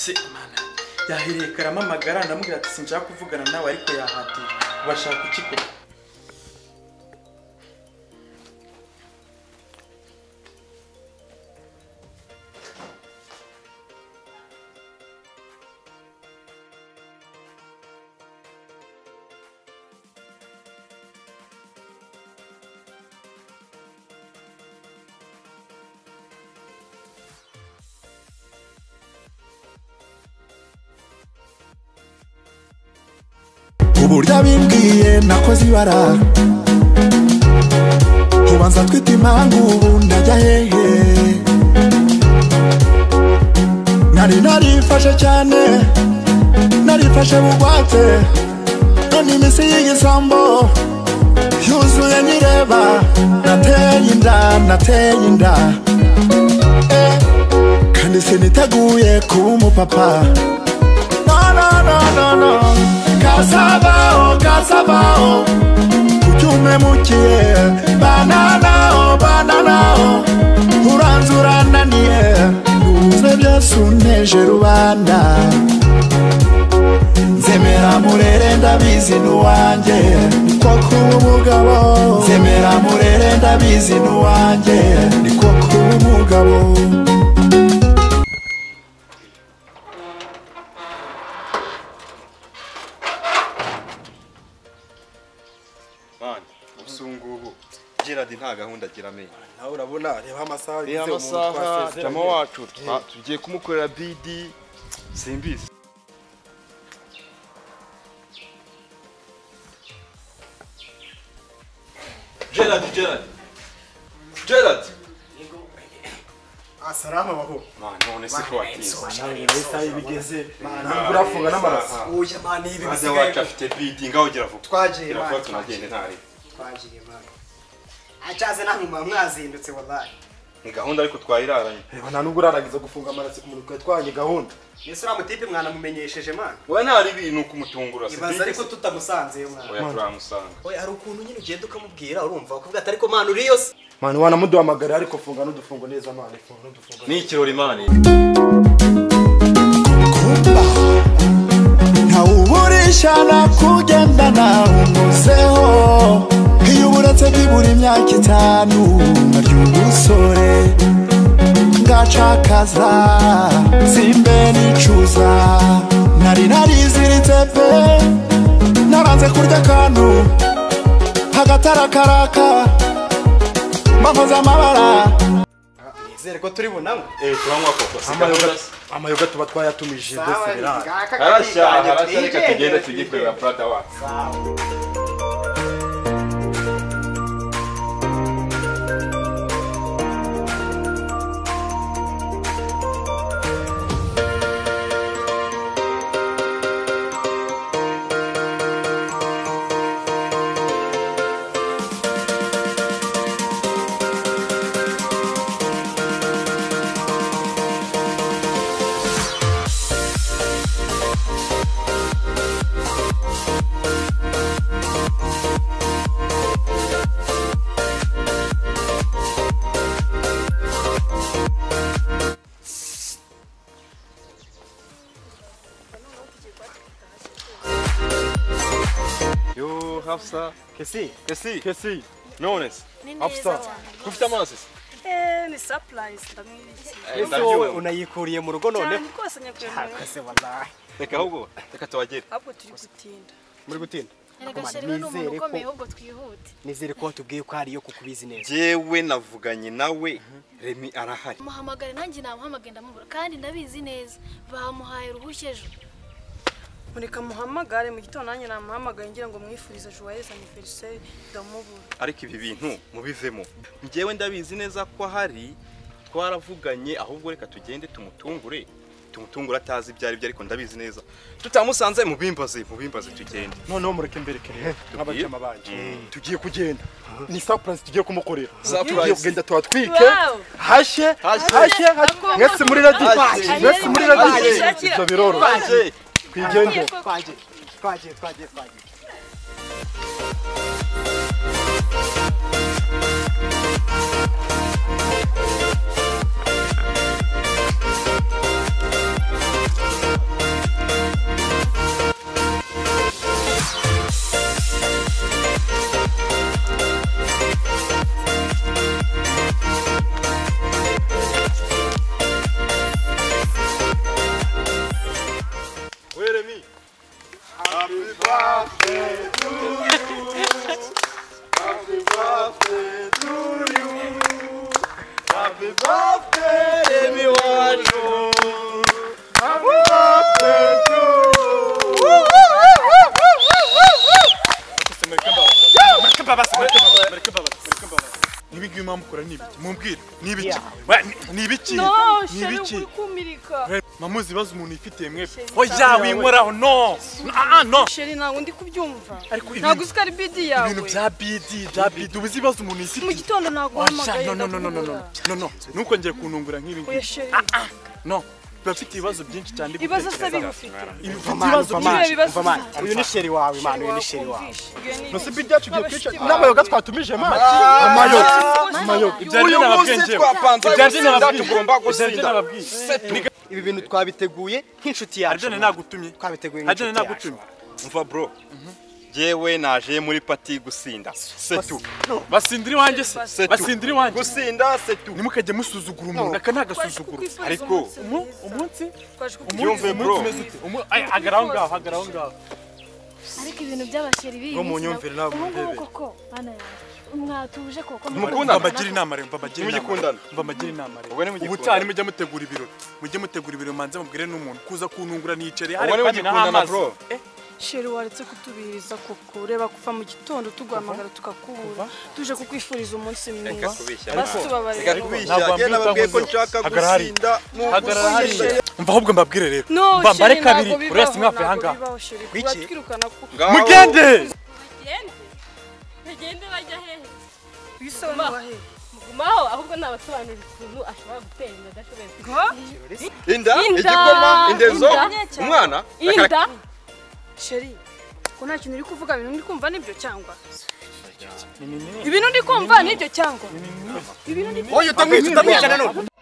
se mana yahiriye karamamagara ndamubwira ati sinshaka kuvugana nawe ariko yahatiye bashaka iki koko uburyo bimbwiye nakoze ibara ubanza twita impangu ubu ndajya hehe narifashe cyane narifashe bugwate none iminsi y'igisambo yuzuye nireba nateye inda kandi siniteguye kuba umupapa no Casabao Kuchume muchie Bananao Uranzurana niye Uzebya suneje rubanda Zemera murere ndabizi nuwanje Niko kuba umugabo Zemera murere ndabizi nuwanje Niko kuba umugabo Gerard nta gahunda agira amenye nawe urabona reba amasaha jama wacu tugiye kumukorera bidi simbizi Gerard Assalamu alaikum none se ko watinze nawe ibigeze urafunga n'amaraso oya mani ibi bisigaye wacu afite bidi ngaho gira vuba twagiye mani tunagende ntari twagiye mani acaze namwe mwazindutse wallahi ni gahunda ariko twayiraranye reba nta nubwo uraragiza gufunga amaraso ku muntu twanye gahunda Yesu ramutipe mwana mumenyesheje mwana we ntari ibintu kumutungura ibaza ariko tutamusanze mwana oya turamusanga oya hari ukuntu nyine ugenda ukamubwira urumva ukavuga ati ariko mwana uri yose mwana wanamuduhamagara ariko funga n'udufungo neza mwana funga n'udufungo ni ikirori mwana ntawuburisha nakugendana umuzeho iyo uburetse bibura imyaka 5 nary'ubusore ngacakaza simbe nicuza nariziritse pe naranze kurya akantu hagatakaraka mbakoze amabara nizere ko turi bunamwe turanywa koko amayoga tuba twayatumije desera harashya reka tugende tugikorera brother wacu Hafsa Kesi Nones Hafsa kufite amazi ni surprise ndamwibiki Ese unayikuriye mu rugo none kose nyakwemera ese wallahi reka ahubwo reka tubagere ahubwo turi gutinda muri gutinda Nigashirira n'umuntu ukomeye ahubwo twihute nizere ko tubwiye ko ari yo kukubizi neza jewe navuganye nawe Remi arahari muhamagare nanjye namuhamagaye ndamubura kandi ndabizi neza bamuhaye uruhushye ejo mureka muhamagare mu gitondo nanjye namuhamagaye ngira ngo mwifurize joyeuse anniversaire ndamubura ariko ibi bintu mubivemo njyewe ndabizi neza ko ahari twaravuganye ahubwo reka tugende tumutungure atazi ibyari byo ariko ndabizi neza tutamusanze mubimbaze tugende noneho mureke mberekere nk'abajama banje tugiye kugenda ni surprise tugiye kumukorera tugiye kugenda twatwike hashe mwese muri radio ibyo biroro twigende twaje Remi wacu. Nibigi mamukora nibiki mumbwire nibiki nibiki No, nibiki sheri kumirika. mamuzi baza umuntu ifitiye mwebwe oya winkoraho no no Sheri ntabwo ndi kubyumva. Ariko Ntabwo uzi ko ari bidi yawe. ibintu bya bidi ubuzi baza umuntu Mu ifitiye gitondo ntabwo oya uhamagaye. no ntukongere kuntungura nk'ibi Oya sheri. no bafite ibibazo byinshi cyane Ibibazo se bigufite. ibibazo ibibazo uyu ni sheri wawe mani uyu ni sheri wawe Nose bidi yacu giye kwica n'amayoga twatumije mani. amayo Uyu munsi twapanze tugomba gusinda. ibi bintu twabiteguye nk'inshuti yacu Arjane nagutumye twabiteguye Arjane nk'inshuti nagutumye yacu Umva bro. Jewe naje muri pati gusinda. Setu. basindira iwanjye se Setu. basindira iwanjye Gusinda setu. nimukajye musuzugura umuntu aka ntagasuzuguro Ariko, umunsi Yumve bro. hagaraho ngaho ariko ibintu by'abasheri bibi no mu nyumvire ntabwo ubu ngubu ndebe koko bana mwatuje koko Mukundana? mbagira inama rero Nimugikundana? mbagira inama rero Ubwo nimugikundana? ubutari mujya mutegura ibirori mujye mutegura ibirori manze mubwire n'umuntu kuza kuntungura nicare Ubwo nimugikundana bro. Sheri waretse kutubiriza koko ureba kuva mu gitondo tuguhamagara tukakubura tuje kukwifuriza umunsi mwiza. Reka kubeshya. Basi tubabarira. Reka kubeshya. Jye nababwiye ko nshaka gusinda. hagarara hariya mva ahubwo mbabwire rero No, mba mbare Sheri, kabiri ntabwo buri wese bibaho, mwavuye ntabwo ahangaha bibaho, Sheri. Wiki? Turatwirukana ko mugende bagende bajya hehe bisa n'uwahe. mugumaho ahubwo nabasobanurira ukuntu ashobora gutera inda adashoboye Inda, Inda. igikoma, indezo, Inda. umwana. inda Sheri ko nta kintu uri kuvuga ibintu ndi kumva nibyo cyangwa ibintu ndi kumva nibyo cyangwa ibintu ndi oya utamwica nanone